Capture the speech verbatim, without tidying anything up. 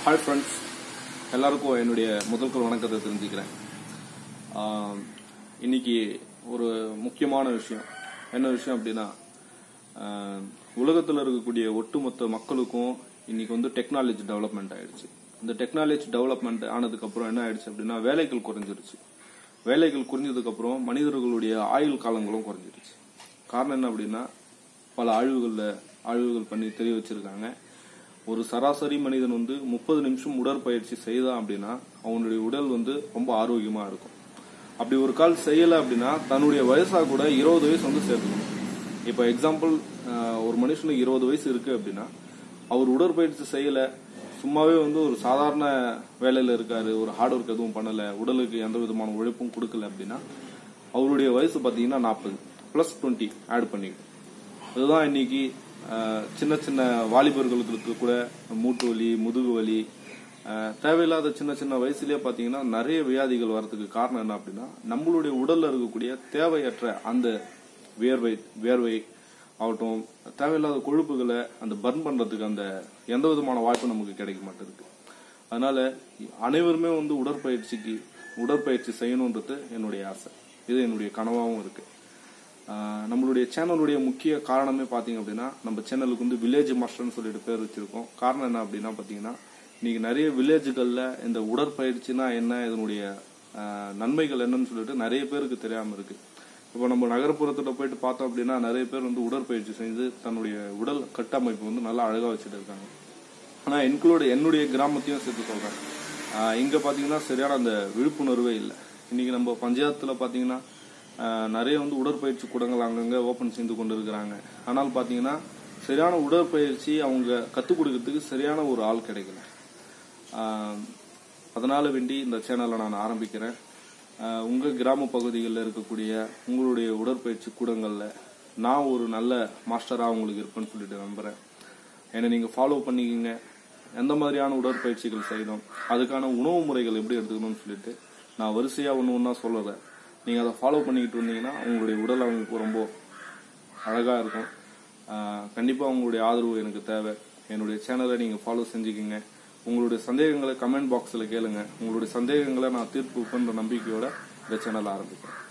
Hi friends, எல்லாருக்கும் என்னுடைய முதல்கள் வணக்கத்தை தெரிஞ்சுக்கிறேன். இன்னைக்கு ஒரு முக்கியமான விஷயம் என்ன விஷயம் அப்படின்னா, உலகத்தில் இருக்கக்கூடிய ஒட்டுமொத்த மக்களுக்கும் இன்னைக்கு வந்து டெக்னாலஜி டெவலப்மெண்ட் ஆயிடுச்சு. இந்த டெக்னாலஜி டெவலப்மெண்ட் ஆனதுக்கு அப்புறம் என்ன ஆயிடுச்சு அப்படின்னா, வேலைகள் குறைஞ்சிருச்சு. வேலைகள் குறைஞ்சதுக்கு அப்புறம் மனிதர்களுடைய ஆயுள் காலங்களும் குறைஞ்சிருச்சு. காரணம் என்ன அப்படின்னா, பல ஆய்வுகள்ல ஆய்வுகள் பண்ணி தெரிய வச்சிருக்காங்க. ஒரு சராசரி மனிதன் வந்து முப்பது நிமிஷம் உடற்பயிற்சி செய்தான் அப்படின்னா அவனுடைய உடல் வந்து ரொம்ப ஆரோக்கியமா இருக்கும். அப்படி ஒரு கால் செய்யல அப்படின்னா தன்னுடைய வயசா கூட இருபது வயசு வந்து சேர்த்துக்கணும். இப்ப எக்ஸாம்பிள், ஒரு மனுஷனுக்கு இருபது வயசு இருக்கு அப்படின்னா அவர் உடற்பயிற்சி செய்யல, சும்மாவே வந்து ஒரு சாதாரண வேலையில இருக்காரு, ஒரு ஹார்ட் ஒர்க் எதுவும் பண்ணல, உடலுக்கு எந்த விதமான உழைப்பும் கொடுக்கல அப்படின்னா அவருடைய வயசு பாத்தீங்கன்னா நாற்பது பிளஸ் டுவெண்ட்டி ஆட் பண்ணிக்கும். இதுதான் இன்னைக்கு சின்ன சின்ன வாலிபர்களுக்கு கூட மூட்டு வலி, முதுகு வலி, தேவையில்லாத சின்ன சின்ன வயசுலயே பாத்தீங்கன்னா நிறைய வியாதிகள் வரதுக்கு காரணம் என்ன அப்படின்னா, நம்மளுடைய உடல்ல இருக்கக்கூடிய தேவையற்ற அந்த வியர்வை வியர்வை ஆகட்டும், தேவையில்லாத கொழுப்புகளை அந்த பர்ன் பண்றதுக்கு அந்த எந்த விதமான வாய்ப்பும் நமக்கு கிடைக்க மாட்டேங்குது. அதனால அனைவருமே வந்து உடற்பயிற்சிக்கு உடற்பயிற்சி செய்யணும்ன்றது என்னுடைய ஆசை. இது என்னுடைய கனவாகவும் இருக்கு. நம்மளுடைய சேனலுடைய முக்கிய காரணமே பாத்தீங்க அப்படின்னா, நம்ம சேனலுக்கு வந்து வில்லேஜ் மாஸ்டர்னு சொல்லிட்டு பேர் வச்சிருக்கோம். காரணம் என்ன அப்படின்னா பாத்தீங்கன்னா, இன்னைக்கு நிறைய வில்லேஜுகள்ல இந்த உடற்பயிற்சினா என்ன, இதனுடைய நன்மைகள் என்னன்னு சொல்லிட்டு நிறைய பேருக்கு தெரியாம இருக்கு. இப்போ நம்ம நகர்ப்புறத்துல போயிட்டு பார்த்தோம் அப்படின்னா நிறைய பேர் வந்து உடற்பயிற்சி செஞ்சு தன்னுடைய உடல் கட்டமைப்பு வந்து நல்லா அழகா வச்சுட்டு இருக்காங்க. ஆனா இன்க்ளூட் என்னுடைய கிராமத்தையும் சேர்த்து சொல்றேன். இங்க பாத்தீங்கன்னா சரியான அந்த விழிப்புணர்வே இல்லை. இன்னைக்கு நம்ம பஞ்சாயத்துல பாத்தீங்கன்னா நிறைய வந்து உடற்பயிற்சி கூடங்கள் அங்கங்க ஓபன் செய்து கொண்டு இருக்கிறாங்க. ஆனால் பாத்தீங்கன்னா சரியான உடற்பயிற்சி அவங்க கத்துக் கொடுக்கறதுக்கு சரியான ஒரு ஆள் கிடைக்கல. அதனால வேண்டி இந்த சேனலை நான் ஆரம்பிக்கிறேன். உங்க கிராம பகுதிகளில் இருக்கக்கூடிய உங்களுடைய உடற்பயிற்சி கூடங்கள்ல நான் ஒரு நல்ல மாஸ்டரா உங்களுக்கு இருப்பேன்னு சொல்லிட்டு நம்புறேன். என்னை நீங்க ஃபாலோ பண்ணிக்கிங்க. எந்த மாதிரியான உடற்பயிற்சிகள் செய்யணும், அதுக்கான உணவு முறைகள் எப்படி எடுத்துக்கணும்னு சொல்லிட்டு நான் வரிசையா ஒன்று ஒன்னா சொல்றேன். நீங்க அதை ஃபாலோ பண்ணிக்கிட்டு இருந்தீங்கன்னா உங்களுடைய உடல் அமைப்பு ரொம்ப அழகா இருக்கும். கண்டிப்பா உங்களுடைய ஆதரவு எனக்கு தேவை. என்னுடைய சேனலை நீங்க ஃபாலோ செஞ்சுக்கிங்க. உங்களுடைய சந்தேகங்களை கமெண்ட் பாக்ஸ்ல கேளுங்க. உங்களுடைய சந்தேகங்களை நான் தீர்ப்பு பண்ற நம்பிக்கையோட இந்த சேனல் ஆரம்பிக்கிறேன்.